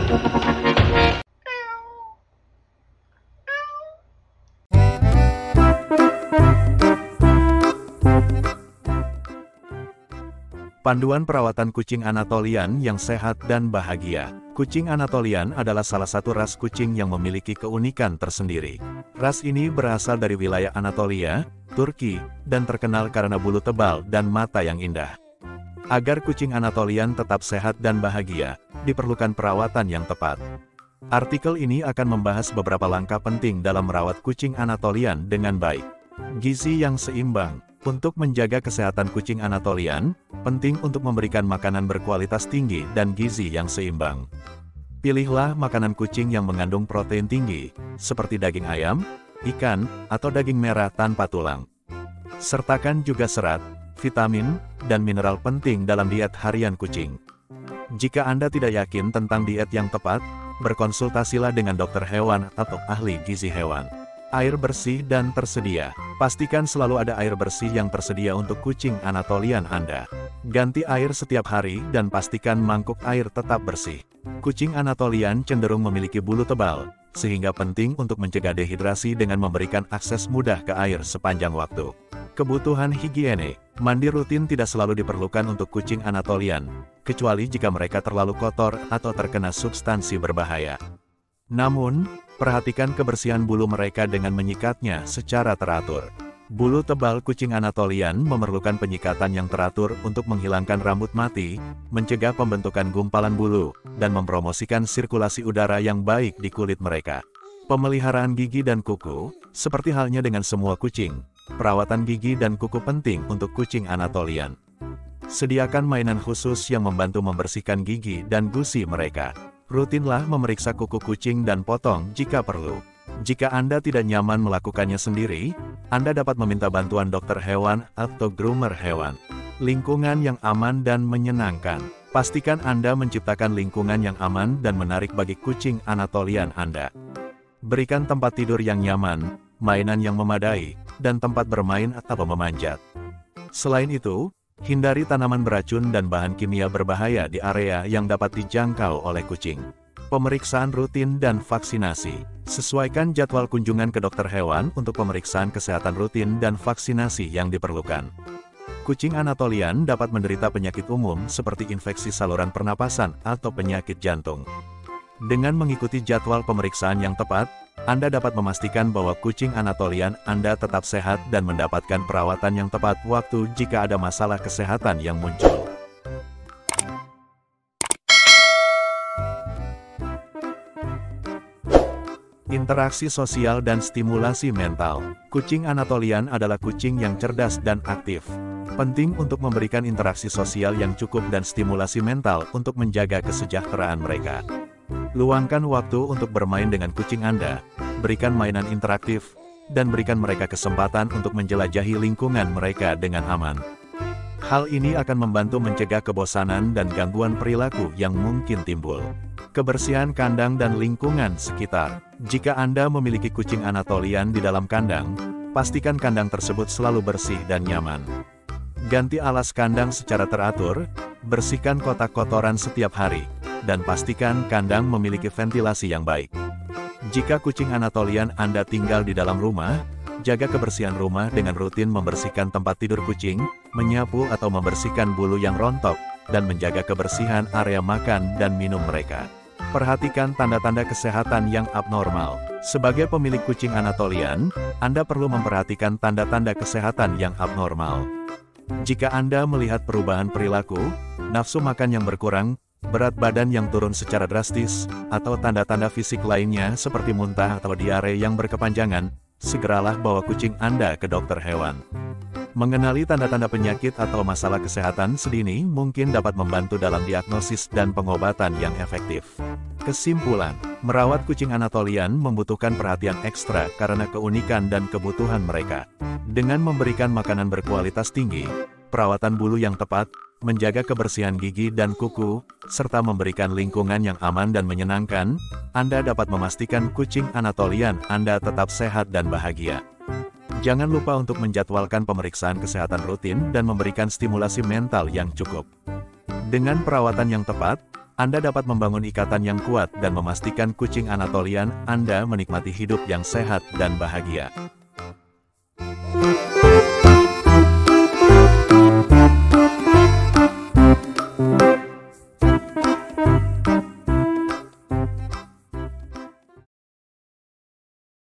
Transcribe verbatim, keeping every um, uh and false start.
Panduan perawatan kucing Anatolian yang sehat dan bahagia. Kucing Anatolian adalah salah satu ras kucing yang memiliki keunikan tersendiri. Ras ini berasal dari wilayah Anatolia, Turki, dan terkenal karena bulu tebal dan mata yang indah. Agar kucing Anatolian tetap sehat dan bahagia, diperlukan perawatan yang tepat. Artikel ini akan membahas beberapa langkah penting dalam merawat kucing Anatolian dengan baik. Gizi yang seimbang. Untuk menjaga kesehatan kucing Anatolian, penting untuk memberikan makanan berkualitas tinggi dan gizi yang seimbang. Pilihlah makanan kucing yang mengandung protein tinggi, seperti daging ayam, ikan, atau daging merah tanpa tulang. Sertakan juga serat, vitamin, dan mineral penting dalam diet harian kucing. Jika Anda tidak yakin tentang diet yang tepat, berkonsultasilah dengan dokter hewan atau ahli gizi hewan. Air bersih dan tersedia. Pastikan selalu ada air bersih yang tersedia untuk kucing Anatolian Anda. Ganti air setiap hari dan pastikan mangkuk air tetap bersih. Kucing Anatolian cenderung memiliki bulu tebal, sehingga penting untuk mencegah dehidrasi dengan memberikan akses mudah ke air sepanjang waktu. Kebutuhan higiene. Mandi rutin tidak selalu diperlukan untuk kucing Anatolian, kecuali jika mereka terlalu kotor atau terkena substansi berbahaya. Namun, perhatikan kebersihan bulu mereka dengan menyikatnya secara teratur. Bulu tebal kucing Anatolian memerlukan penyikatan yang teratur untuk menghilangkan rambut mati, mencegah pembentukan gumpalan bulu, dan mempromosikan sirkulasi udara yang baik di kulit mereka. Pemeliharaan gigi dan kuku. Seperti halnya dengan semua kucing, perawatan gigi dan kuku penting untuk kucing Anatolian. Sediakan mainan khusus yang membantu membersihkan gigi dan gusi mereka. Rutinlah memeriksa kuku kucing dan potong jika perlu. Jika Anda tidak nyaman melakukannya sendiri, Anda dapat meminta bantuan dokter hewan atau groomer hewan. Lingkungan yang aman dan menyenangkan. Pastikan Anda menciptakan lingkungan yang aman dan menarik bagi kucing Anatolian Anda. Berikan tempat tidur yang nyaman, mainan yang memadai, dan tempat bermain atau memanjat. Selain itu, hindari tanaman beracun dan bahan kimia berbahaya di area yang dapat dijangkau oleh kucing. Pemeriksaan rutin dan vaksinasi. Sesuaikan jadwal kunjungan ke dokter hewan untuk pemeriksaan kesehatan rutin dan vaksinasi yang diperlukan. Kucing Anatolian dapat menderita penyakit umum seperti infeksi saluran pernapasan atau penyakit jantung. Dengan mengikuti jadwal pemeriksaan yang tepat, Anda dapat memastikan bahwa kucing Anatolian Anda tetap sehat dan mendapatkan perawatan yang tepat waktu jika ada masalah kesehatan yang muncul. Interaksi sosial dan stimulasi mental. Kucing Anatolian adalah kucing yang cerdas dan aktif. Penting untuk memberikan interaksi sosial yang cukup dan stimulasi mental untuk menjaga kesejahteraan mereka. Luangkan waktu untuk bermain dengan kucing Anda, berikan mainan interaktif, dan berikan mereka kesempatan untuk menjelajahi lingkungan mereka dengan aman. Hal ini akan membantu mencegah kebosanan dan gangguan perilaku yang mungkin timbul. Kebersihan kandang dan lingkungan sekitar. Jika Anda memiliki kucing Anatolian di dalam kandang, pastikan kandang tersebut selalu bersih dan nyaman. Ganti alas kandang secara teratur, bersihkan kotak kotoran setiap hari, dan pastikan kandang memiliki ventilasi yang baik. Jika kucing Anatolian Anda tinggal di dalam rumah, jaga kebersihan rumah dengan rutin membersihkan tempat tidur kucing, menyapu atau membersihkan bulu yang rontok, dan menjaga kebersihan area makan dan minum mereka. Perhatikan tanda-tanda kesehatan yang abnormal. Sebagai pemilik kucing Anatolian, Anda perlu memperhatikan tanda-tanda kesehatan yang abnormal. Jika Anda melihat perubahan perilaku, nafsu makan yang berkurang, berat badan yang turun secara drastis, atau tanda-tanda fisik lainnya seperti muntah atau diare yang berkepanjangan, segeralah bawa kucing Anda ke dokter hewan. Mengenali tanda-tanda penyakit atau masalah kesehatan sedini mungkin dapat membantu dalam diagnosis dan pengobatan yang efektif. Kesimpulan, merawat kucing Anatolian membutuhkan perhatian ekstra karena keunikan dan kebutuhan mereka. Dengan memberikan makanan berkualitas tinggi, perawatan bulu yang tepat, menjaga kebersihan gigi dan kuku, serta memberikan lingkungan yang aman dan menyenangkan, Anda dapat memastikan kucing Anatolian Anda tetap sehat dan bahagia. Jangan lupa untuk menjadwalkan pemeriksaan kesehatan rutin dan memberikan stimulasi mental yang cukup. Dengan perawatan yang tepat, Anda dapat membangun ikatan yang kuat dan memastikan kucing Anatolian Anda menikmati hidup yang sehat dan bahagia.